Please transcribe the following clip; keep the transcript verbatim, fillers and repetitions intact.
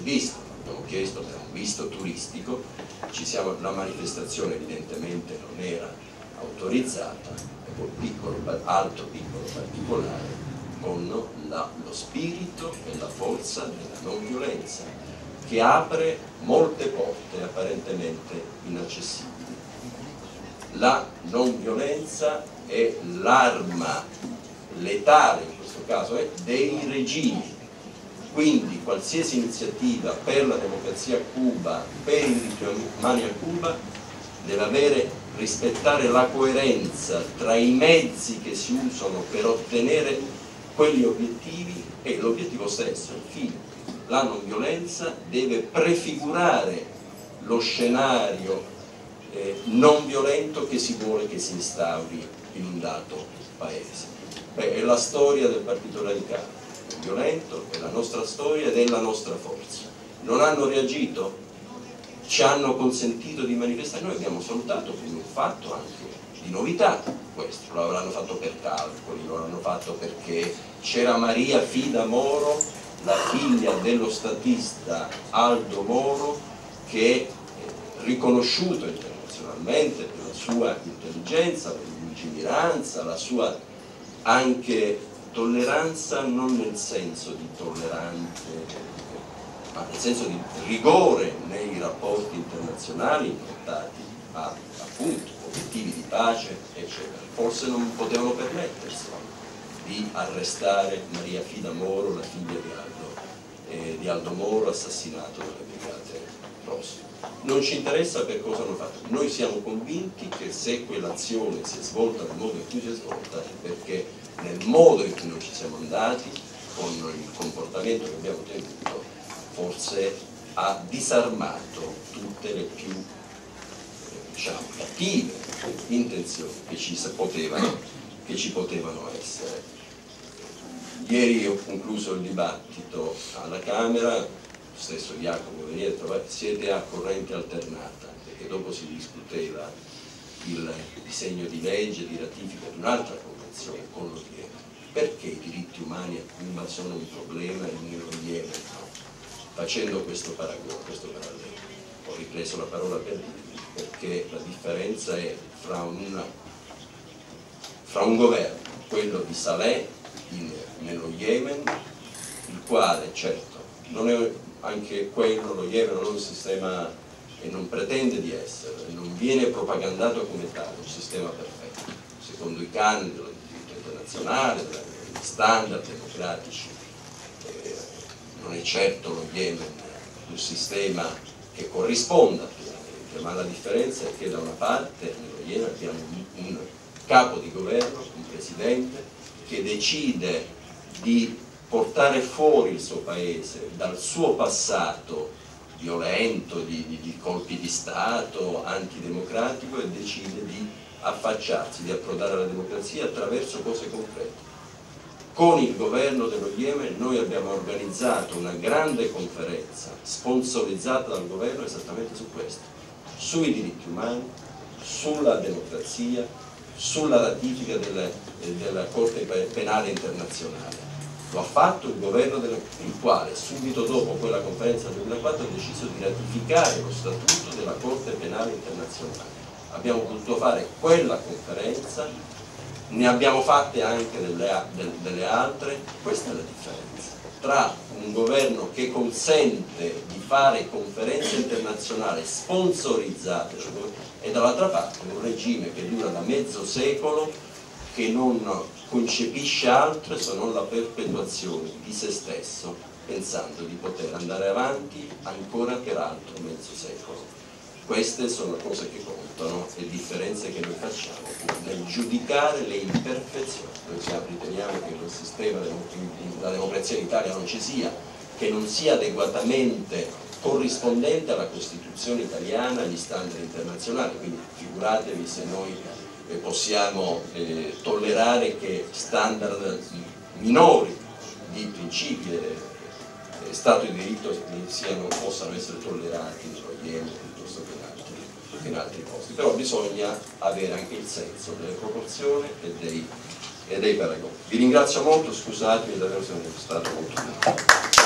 visto, abbiamo chiesto per un visto turistico, ci siamo, la manifestazione evidentemente non era autorizzata, e poi piccolo, altro piccolo particolare, con la, lo spirito e la forza della non violenza, che apre molte porte apparentemente inaccessibili. La non violenza è l'arma letale, in questo caso, è dei regimi. Quindi qualsiasi iniziativa per la democrazia a Cuba, per i diritti umani a Cuba, deve avere, rispettare la coerenza tra i mezzi che si usano per ottenere quegli obiettivi e l'obiettivo stesso, il fine. La non violenza deve prefigurare lo scenario eh, non violento che si vuole che si instauri in un dato paese. Beh, è la storia del Partito Radicale. Violento, è la nostra storia ed è la nostra forza. Non hanno reagito? Ci hanno consentito di manifestare, noi abbiamo salutato come un fatto anche di novità questo, lo avranno fatto per calcoli, lo avranno fatto perché c'era Maria Fida Moro, la figlia dello statista Aldo Moro, che è riconosciuto internazionalmente per la sua intelligenza, per la lungimiranza, la sua anche tolleranza non nel senso di tollerante, ma nel senso di rigore nei rapporti internazionali improntati a appunto obiettivi di pace, eccetera. Forse non potevano permettersi di arrestare Maria Fida Moro, la figlia di Aldo, eh, di Aldo Moro, assassinato dalle Brigate Rosse. Non ci interessa per cosa hanno fatto, noi siamo convinti che se quell'azione si è svolta nel modo in cui si è svolta è perché nel modo in cui noi ci siamo andati, con il comportamento che abbiamo tenuto, forse ha disarmato tutte le più eh, diciamo, cattive intenzioni che ci potevano, che ci potevano essere. Ieri ho concluso il dibattito alla Camera, lo stesso Jacopo veniva e detto, siete a corrente alternata, perché dopo si discuteva il disegno di legge di ratifica di un'altra convenzione con lo Yemen. Perché i diritti umani a Cuba sono un problema e lo Yemen no? Facendo questo paragone, questo parallelo, ho ripreso la parola per dirvi, perché la differenza è fra, una, fra un governo, quello di Saleh in, nello Yemen, il quale certo non è anche quello, lo Yemen non è un sistema e non pretende di essere, non viene propagandato come tale, un sistema perfetto, secondo i canoni del diritto internazionale, degli standard democratici. Eh, non è certo lo Yemen un sistema che corrisponda pienamente, ma la differenza è che da una parte nello Yemen abbiamo un, un capo di governo, un presidente, che decide di portare fuori il suo paese dal suo passato violento, di, di, di colpi di Stato, antidemocratico, e decide di affacciarsi, di approdare alla democrazia attraverso cose concrete. Con il governo dello Yemen noi abbiamo organizzato una grande conferenza sponsorizzata dal governo esattamente su questo, sui diritti umani, sulla democrazia, sulla ratifica delle, della Corte Penale Internazionale. Lo ha fatto il governo del, il quale subito dopo quella conferenza del duemilaquattro ha deciso di ratificare lo statuto della Corte Penale Internazionale. Abbiamo potuto fare quella conferenza, ne abbiamo fatte anche delle, delle altre. Questa è la differenza tra un governo che consente di fare conferenze internazionali sponsorizzate e dall'altra parte un regime che dura da mezzo secolo, che non concepisce altro se non la perpetuazione di se stesso, pensando di poter andare avanti ancora per altro mezzo secolo. Queste sono cose che contano e differenze che noi facciamo nel giudicare le imperfezioni. Noi siamo, riteniamo che il sistema, la democrazia in Italia non ci sia, che non sia adeguatamente corrispondente alla Costituzione italiana e agli standard internazionali, quindi figuratevi se noi eh, possiamo eh, tollerare che standard minori di principi e Stato di diritto siano, possano essere tollerati nello Yemen piuttosto che in altri, che in altri posti. Però bisogna avere anche il senso delle proporzioni e dei, e dei paragoni. Vi ringrazio molto, scusatemi di aver stato molto tempo.